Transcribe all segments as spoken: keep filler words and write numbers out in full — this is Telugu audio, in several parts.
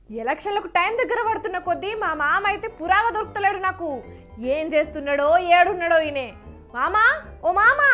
ఎలక్షన్లకు టైం దగ్గర పడుతున్న కొద్దీ మా మామ అయితే పురాగా దొరుకుతలేడు నాకు. ఏం చేస్తున్నాడో ఏడున్నాడో ఈయనే. మామా, ఓ మామా,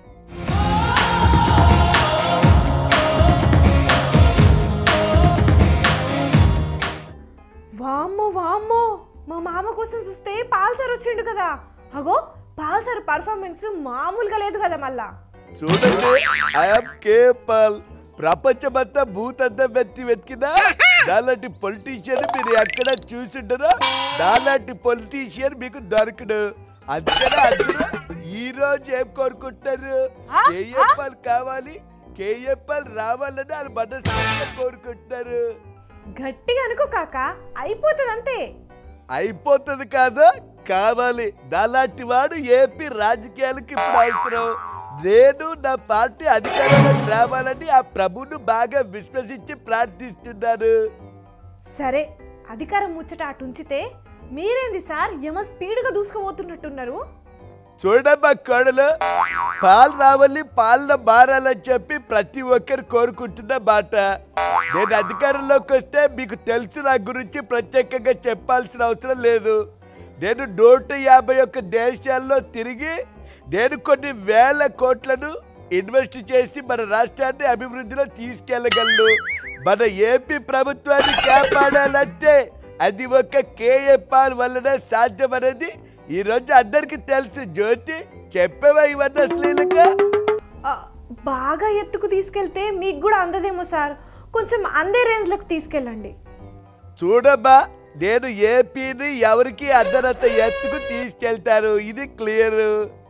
వామ్మో వామ్మో, మా మామ కోసం చూస్తే పాల్సార్ వచ్చిండు కదా. అగో పాల్సార్ పర్ఫార్మెన్స్ మామూలుగా లేదు కదా. మళ్ళా చూడండి, ఐఎమ్ కేపాల్. ప్రపంచమంతా భూతంతా వెత్తి వెతికినా నాలాంటి పొలిటీషియన్ మీరు ఎక్కడ చూసుంటారో నాలాంటి పొలిటీషియన్ మీకు దొరకడు. అంతేనా? అందరూ ఈ రోజు ఏం కోరుకుంటారు? కేఏపాల్ కావాలి, కేఏపాల్ రావాలని వాళ్ళు మనస్ఫూర్తిగా కోరుకుంటారు. గట్టిగా అనుకో కాక, అయిపోతుంది అంతే. అయిపోతుంది కాదు, కావాలి. నాలాంటి వాడు ఏపీ రాజకీయాలకి ఇప్పుడు అవసరం. నేను నా పార్టీ అధికారంలోకి రావాలని ఆ ప్రభును బాగా విశ్వసించి ప్రార్థిస్తున్నాను. సరే, అధికారం ముచ్చట అటు ఉంచితే మీరేంది సార్ యమ స్పీడ్గా దూసుకుపోతున్నట్టున్నారు? చూడమ్మా కోడలు, పాలు రావాలి, పాలన మారాలని చెప్పి ప్రతి ఒక్కరు కోరుకుంటున్న మాట. నేను అధికారంలోకి వస్తే మీకు తెలుసు, నా గురించి ప్రత్యేకంగా చెప్పాల్సిన అవసరం లేదు. నేను నూట యాభై ఒక్క దేశాల్లో తిరిగి నేను కొన్ని వేల కోట్లను ఇన్వెస్ట్ చేసి మన రాష్ట్రాన్ని అభివృద్ధిలో తీసుకెళ్ళగలను. మన ఏపీ ప్రభుత్వాన్ని కాపాడాలంటే అది ఒక కేఏపాల్ వల్లనే సాధ్యం అనేది ఈరోజు అందరికీ తెలుసు. జ్యోతి, చెప్పేవా ఇవన్నీ అశ్లీలంగా? బాగా ఎత్తుకు తీసుకెళ్తే మీకు కూడా అందదేమో సార్, కొంచెం అందే రేంజ్లకు తీసుకెళ్ళండి. చూడమ్మా, నేను ఏపీని ఎవరికి అందరంత ఎత్తుకు తీసుకెళ్తారు, ఇది క్లియర్.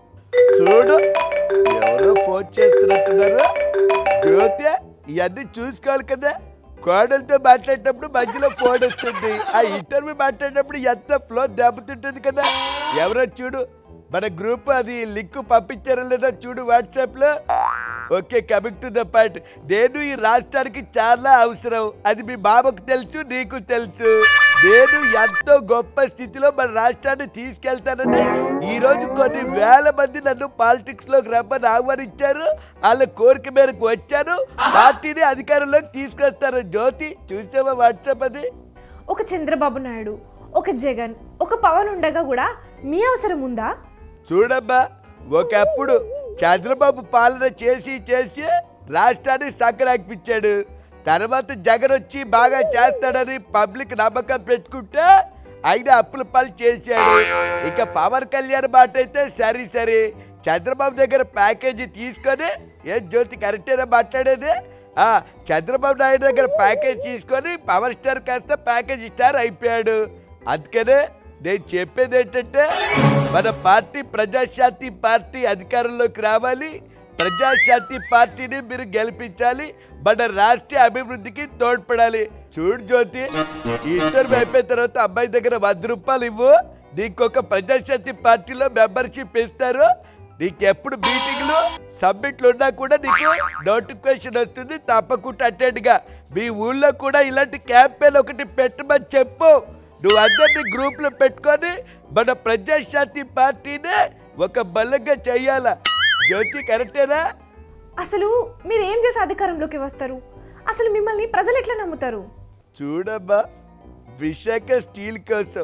చూడు, ఎవరో ఫోన్ చేస్తున్నట్టున్నారు. జ్యోతి, ఇవన్నీ చూసుకోవాలి కదా. కోడలతో మాట్లాడేటప్పుడు మధ్యలో ఫోన్ వస్తుంది. ఆ ఇంటర్వ్యూ మాట్లాడేటప్పుడు ఎంత ఫ్లో దెబ్బతింటుంది కదా. ఎవరో చూడు, మన గ్రూప్ అది లింక్ పంపించారో లేదో చూడు వాట్సాప్లో. Okay, coming to the point. నేను ఈ రాష్ట్రానికి చాలా అవసరం, అది మీ బాబుకు తెలుసు, నీకు తెలుసు. నేను ఎంతో గొప్ప స్థితిలో మన రాష్ట్రాన్ని తీసుకెళ్తానని ఈరోజు కొన్ని వేల మంది నన్ను పాలిటిక్స్ లోకి రమ్మని ఆహ్వానించారు. వాళ్ళ కోరిక మేరకు వచ్చాను, పార్టీని అధికారంలోకి తీసుకొస్తాను. జ్యోతి, చూసావా వాట్సాప్ అది? ఒక చంద్రబాబు నాయుడు, ఒక జగన్, ఒక పవన్ ఉండగా కూడా మీ అవసరం ఉందా? చూడమ్మా, ఒకప్పుడు చంద్రబాబు పాలన చేసి చేసి రాష్ట్రాన్ని సంకరాకిపించాడు. తర్వాత జగన్ వచ్చి బాగా చేస్తాడని పబ్లిక్ నమ్మకం పెట్టుకుంటే ఆయన అప్పుల పాలు చేశాడు. ఇక పవన్ కళ్యాణ్ మాట అయితే సరే సరే, చంద్రబాబు దగ్గర ప్యాకేజీ తీసుకొని, ఏం జ్యోతి కరెక్టేనా మాట్లాడేది? చంద్రబాబు నాయుడు దగ్గర ప్యాకేజ్ తీసుకొని పవర్ స్టార్ కాస్త ప్యాకేజ్ స్టార్ అయిపోయాడు. అందుకనే నేను చెప్పేది ఏంటంటే, మన పార్టీ ప్రజాశాంతి పార్టీ అధికారంలోకి రావాలి. ప్రజాశాంతి పార్టీని మీరు గెలిపించాలి, మన రాష్ట్ర అభివృద్ధికి తోడ్పడాలి. చూడు జ్యోతి, ఈ ఇంటర్వ్యూ అయిపోయిన తర్వాత అబ్బాయి దగ్గర వంద రూపాయలు ఇవ్వు, నీకొక ప్రజాశాంతి పార్టీలో మెంబర్షిప్ ఇస్తారు. నీకెప్పుడు మీటింగ్లు సబ్మిట్లు ఉన్నా కూడా నీకు నోటిఫికేషన్ వస్తుంది. తప్పకుండా అటెండ్గా మీ ఊళ్ళో కూడా ఇలాంటి క్యాంపెయిన్ ఒకటి పెట్టమని చెప్పు. నువ్వు అందరినీ గ్రూప్లో పెట్టుకొని మన ప్రజాశాంతి పార్టీని ఒక బలంగా చెయ్యాలా. జ్యోతి, కరెక్టేనా? అసలు మీరు ఏం చేసి అధికారంలోకి వస్తారు? అసలు మిమ్మల్ని ప్రజలు ఎట్లా నమ్ముతారు? చూడమ్మా, విశాఖ స్టీల్ కోసం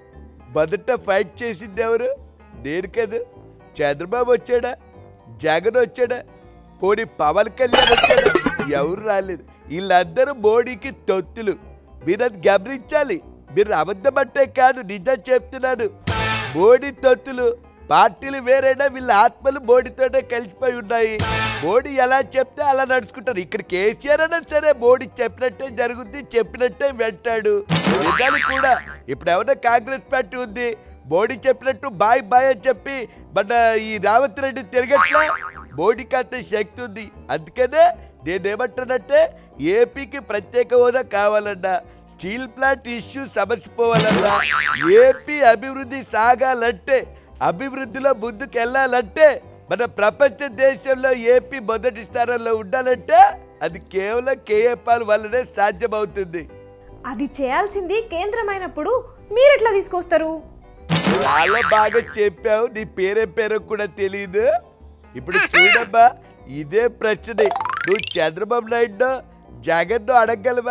మొదట ఫైట్ చేసింది ఎవరు? నేను కదా. చంద్రబాబు వచ్చాడా? జగన్ వచ్చాడా? పోనీ పవన్ కళ్యాణ్ వచ్చాడా? ఎవరు రాలేదు. వీళ్ళందరూ మోడీకి తొత్తులు. మీరు అది గమనించాలి. మీరు అబద్ధమంటే కాదు, నిజం చెప్తున్నాను. మోడీ తొత్తులు. పార్టీలు వేరైనా వీళ్ళ ఆత్మలు మోడీతోనే కలిసిపోయి ఉన్నాయి. మోడీ ఎలా చెప్తే అలా నడుచుకుంటారు. ఇక్కడ కేసీఆర్ అయినా సరే మోడీ చెప్పినట్టే జరుగుద్ది, చెప్పినట్టే వెంటాడు. నిజాలు కూడా ఇప్పుడు ఎవరైనా కాంగ్రెస్ పార్టీ ఉంది, మోడీ చెప్పినట్టు బాయ్ బాయ్ అని చెప్పి మన ఈ రేవంత్ రెడ్డి తిరగట్లా. మోడీకి అంత శక్తి ఉంది. అందుకనే నేనేమంటానంటే, ఏపీకి ప్రత్యేక హోదా కావాలన్నా, స్టీల్ ప్లాంట్ ఇష్యూ సమసిపోవాలన్నా, ఏపీ అభివృద్ధి సాగాలంటే, అభివృద్ధిలో ముందుకు వెళ్ళాలంటే, మన ప్రపంచ దేశంలో ఏపీ మొదటి స్థానంలో ఉండాలంటే అది కేవలం కేఏపాల్ వల్లనే సాధ్యమవుతుంది. అది చేయాల్సింది కేంద్రమైనప్పుడు మీరు ఎట్లా తీసుకొస్తారు? చాలా బాగా చెప్పావు. నీ పేరే పేరు కూడా తెలియదు. ఇప్పుడు చూడమ్మా, ఇదే ప్రశ్నే నువ్వు చంద్రబాబు నాయుడు జగన్ అడగలవా?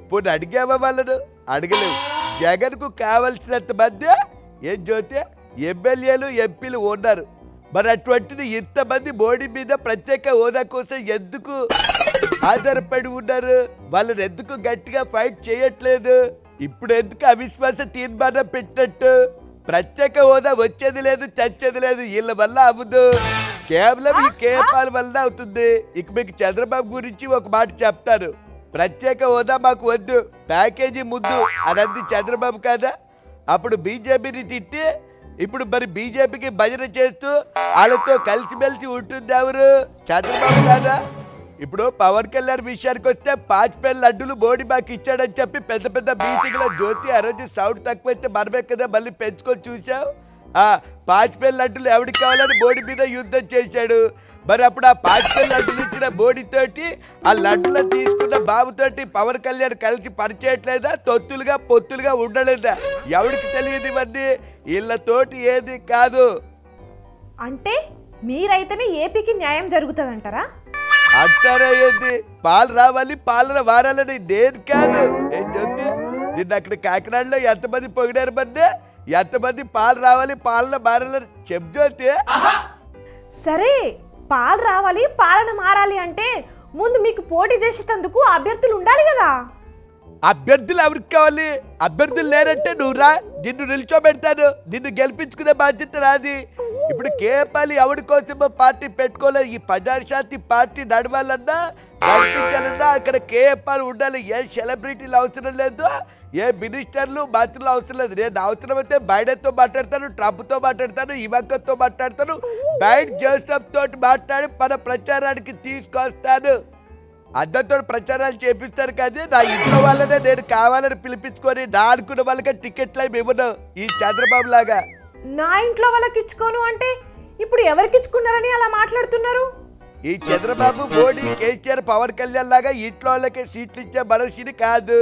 పోనీ అడిగావా వాళ్ళను? అడగలేవు. జగన్కు కావలసినంత మంది ఏం జ్యోతి ఎమ్మెల్యేలు ఎంపీలు ఉన్నారు. మరి అటువంటిది ఇంతమంది మోడీ మీద ప్రత్యేక హోదా కోసం ఎందుకు ఆధారపడి ఉన్నారు? వాళ్ళని ఎందుకు గట్టిగా ఫైట్ చేయట్లేదు? ఇప్పుడు ఎందుకు అవిశ్వాస తీర్మానం పెట్టినట్టు? ప్రత్యేక హోదా వచ్చేది లేదు, చచ్చేది లేదు. వీళ్ళ వల్ల అవ్వదు, కేవలం ఈ కేపాల వల్ల అవుతుంది. ఇక మీకు చంద్రబాబు గురించి ఒక మాట చెప్తారు. ప్రత్యేక హోదా మాకు వద్దు, ప్యాకేజీ ముద్దు అనంది చంద్రబాబు కాదా? అప్పుడు బీజేపీని తిట్టి ఇప్పుడు మరి బీజేపీకి భజన చేస్తూ వాళ్ళతో కలిసిమెలిసి ఉంటుంది ఎవరు? చంద్రబాబు కాదా? ఇప్పుడు పవన్ కళ్యాణ్ విషయానికి వస్తే పాచిపేళ్ళ లడ్డులు మోడీ మాకు ఇచ్చాడని చెప్పి పెద్ద పెద్ద మీటింగ్లో జ్యోతి ఆ రోజు సౌండ్ తక్కువైతే మనమే కదా మళ్ళీ పెంచుకొని చూసావు. ఆ పాచిపేళ్ళ లడ్డులు ఎవరికి కావాలని మోడీ మీద యుద్ధం చేశాడు. మరి అప్పుడు ఆ పాచిపేళ్ళ లడ్డులు ఇచ్చిన మోడీతోటి ఆ లడ్డులను తీసుకున్న బాబుతోటి పవన్ కళ్యాణ్ కలిసి పనిచేయట్లేదా? తొత్తులుగా పొత్తులుగా ఉండలేదా? ఎవరికి తెలియదు ఇవన్నీ? వీళ్ళతోటి ఏది కాదు. అంటే మీరైతేనే ఏపీకి న్యాయం జరుగుతుందంటారా? అంటారా ఏంది? పాలు రావాలి, పాలన వారాలని నేను కాదు. ఏం చెప్తే నిన్న అక్కడ కాకినాడలో ఎంతమంది పొగిడారు మధ్య, ఎంతమంది పాలు రావాలి పాలన మారాలని చెప్తే. సరే, పాలు రావాలి పాలన మారాలి అంటే ముందు మీకు పోటీ చేసేందుకు అభ్యర్థులు ఉండాలి కదా. అభ్యర్థులు ఎవరికి కావాలి? అభ్యర్థులు లేరంటే నువ్వు రా, నిన్ను నిల్చోబెడతాను, నిన్ను గెలిపించుకునే బాధ్యత నాది. ఇప్పుడు కేపాలి ఎవరి కోసమో పార్టీ పెట్టుకోలేదు. ఈ ప్రజాశాంతి పార్టీ నడవాలన్నా నడిపించాలన్నా అక్కడ కేపాలు ఉండాలి. ఏ సెలబ్రిటీలు అవసరం లేదు, ఏ మినిస్టర్లు మంత్రులు అవసరం లేదు. నేను అవసరమైతే బైడెన్తో మాట్లాడతాను, ట్రంప్తో మాట్లాడతాను, ఇవాంకతో మాట్లాడతాను, బైడ్ జోసెఫ్ తోటి మాట్లాడి మన ప్రచారానికి తీసుకొస్తాను. అందరితో ప్రచారాలు చేపిస్తారు కానీ నా ఇంట్లో వాళ్ళనే నేను కావాలని పిలిపించుకొని నా అనుకున్న వాళ్ళకి టికెట్లు అవి ఇవ్వను ఈ చంద్రబాబు లాగా. నా ఇంట్లో వాళ్ళకి ఇచ్చుకోను అంటే ఇప్పుడు ఎవరికి ఇచ్చుకున్నారని అలా మాట్లాడుతున్నారు? ఈ చంద్రబాబు, మోడీ, కేసీఆర్, పవన్ కళ్యాణ్ లాగా ఇంట్లో వాళ్ళకి సీట్లు ఇచ్చే మనిషిని కాదు.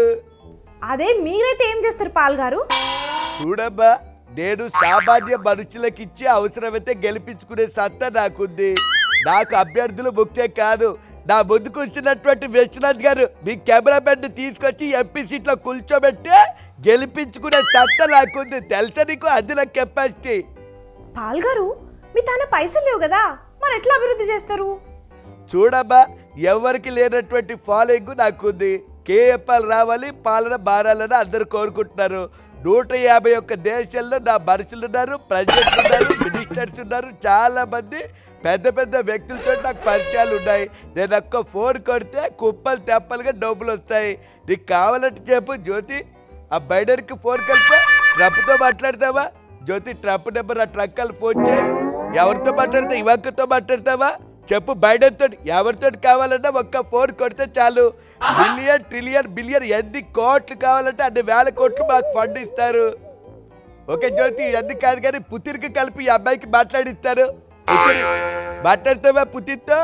అదే మీరైతే ఏం చేస్తారు పాల్ గారు? చూడమ్మా, నేను సామాన్య మనుషులకు ఇచ్చి అవసరమైతే గెలిపించుకునే సత్తా నాకుంది. నాకు అభ్యర్థులు ముఖ్యం కాదు. నా ముందుకు వచ్చినటువంటి విశ్వనాథ్ గారు మీ కెమెరామెన్ తీసుకొచ్చి ఎంపీ సీట్లో కూర్చోబెట్టి గెలిపించుకునే సత్తా నాకుంది. తెలుసా నీకు? అది నా కెపాసిటీ. పాల్ గారు, మీ తన పైసలు లేవు కదా, మరి ఎట్లా అభివృద్ధి చేస్తారు? చూడమ్మా, ఎవరికి లేనటువంటి ఫాలోయింగ్ నాకుంది. కేఎఫ్ఎల్ రావాలి, పాలన మారాలని అందరు కోరుకుంటున్నారు. నూట యాభై ఒక్క దేశాల్లో నా మనుషులు ఉన్నారు, ప్రెసిడెంట్ ఉన్నారు, మినిస్టర్స్ ఉన్నారు, చాలా మంది పెద్ద పెద్ద వ్యక్తులతో నాకు పరిచయాలు ఉన్నాయి. నేను ఒక్క ఫోన్ కొడితే కుప్పలు తెప్పలుగా డబ్బులు వస్తాయి. నీకు కావాలంటే చెప్పు జ్యోతి, ఆ బైడెన్కి ఫోన్ కలిపి ట్రంప్తో మాట్లాడతావా? జ్యోతి, ట్రంప్ నెంబర్ ఆ ట్రంకాలు ఫోన్ చేయి. ఎవరితో మాట్లాడతావు? ఇవాంకతో మాట్లాడతావా? చెప్పు బైడెన్ తోటి ఎవరితో కావాలన్నా ఒక్క ఫోన్ కొడితే చాలు. బిలియన్, ట్రిలియన్, బిలియన్ ఎన్ని కోట్లు కావాలంటే అన్ని వేల కోట్లు మాకు ఫండ్ ఇస్తారు. ఓకే జ్యోతి, ఇవన్నీ కాదు కానీ పుతిన్కి కలిపి ఈ అబ్బాయికి మాట్లాడిస్తారు. మాట్లాడతావా పుతిన్తో?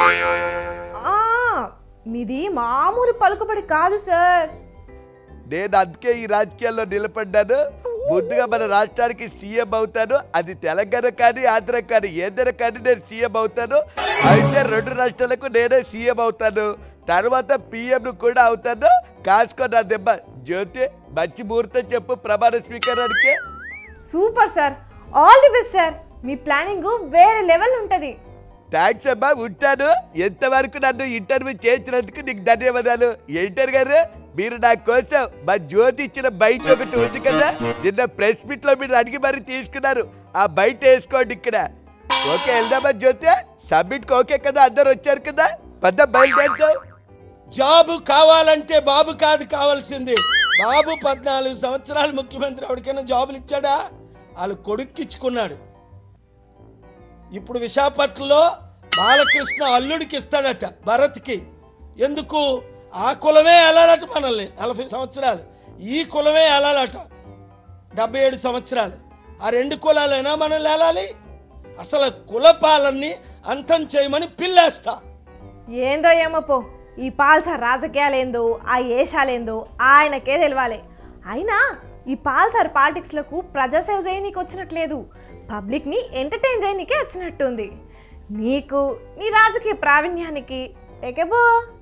మీది మామూలు పలుకుబడి కాదు సార్. నేను అందుకే ఈ రాజకీయాల్లో నిలబడ్డాను. ముందుగా మన రాష్ట్రానికి సీఎం అవుతాను. అది తెలంగాణ కానీ ఆంధ్ర కానీ ఏదైనా కానీ నేను సీఎం అవుతాను. అయితే రెండు రాష్ట్రాలకు నేనే సీఎం అవుతాను. తర్వాత పిఎంను కూడా అవుతాను. కాసుకో నా దెబ్బ. జ్యోతి, మంచి ముహూర్తం చెప్పు ప్రమాణ స్వీకారానికి. Super sir, all the best sir. మీ ప్లానింగ్ వేరే లెవెల్ ఉంటుంది. థ్యాంక్స్ అమ్మా, ఉంటాను. ఎంతవరకు నన్ను ఇంటర్వ్యూ చేసినందుకు నీకు ధన్యవాదాలు. ఎడిటర్ గారు, మీరు నా కోసం మా జ్యోతి ఇచ్చిన బయట ఒకటి ఉంది కదా, నిన్న ప్రెస్ మీట్ లో మీరు అడిగి మరి తీసుకున్నారు. ఆ బయట వేసుకోండి ఇక్కడ. ఓకే, వెళ్దామా జ్యోతి? సబ్మిట్ ఓకే కదా? అందరు వచ్చారు కదా? పెద్ద బయలుదేరుతావు. జాబు కావాలంటే బాబు కాదు కావాల్సింది. బాబు పద్నాలుగు సంవత్సరాలు ముఖ్యమంత్రి, ఎవరికైనా జాబులు ఇచ్చాడా? వాళ్ళు కొడుక్కిచ్చుకున్నాడు. ఇప్పుడు విశాఖపట్నంలో బాలకృష్ణ అల్లుడికి ఇస్తాడట, భరత్కి. ఎందుకు? ఆ కులమే వెళ్ళాలట మనల్ని నలభై సంవత్సరాలు, ఈ కులమే వెళ్ళాలట డెబ్బై ఏడు సంవత్సరాలు. ఆ రెండు కులాలైనా మనల్ని వెళ్ళాలి. అసలు కుల పాలన్ని అంతం చేయమని పిల్లేస్తా. ఏందో ఏమో పో, ఈ పాల్సా రాజకీయాలేందో ఆ ఏషాలేందో ఆయనకే తెలవాలి. అయినా ఈ పాల్సార్ పాలిటిక్స్లకు ప్రజాసేవ చేయనీకి వచ్చినట్లేదు, పబ్లిక్ని ఎంటర్టైన్ చేయనీకే వచ్చినట్టుంది. నీకు నీ రాజకీయ ప్రావీణ్యానికి ఎకేబో.